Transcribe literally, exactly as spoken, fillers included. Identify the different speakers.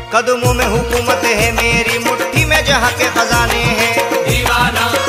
Speaker 1: कदमों में हुकूमत है मेरी, मुट्ठी में जहाँ के खजाने हैं।
Speaker 2: दीवाना